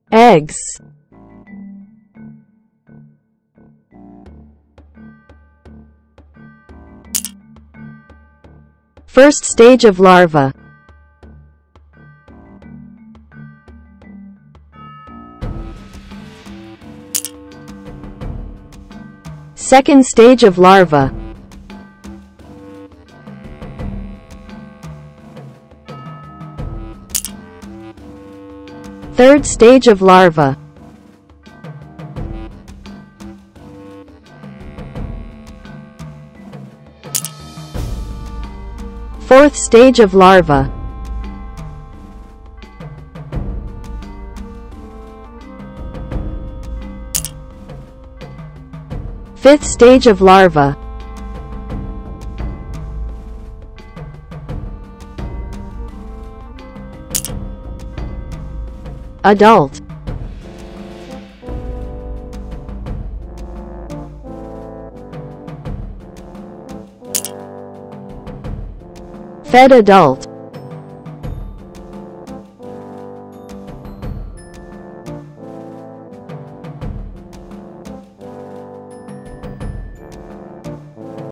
eggs, first stage of larva, second stage of larva, third stage of larva, fourth stage of larva, fifth stage of larva, adult, fed adult,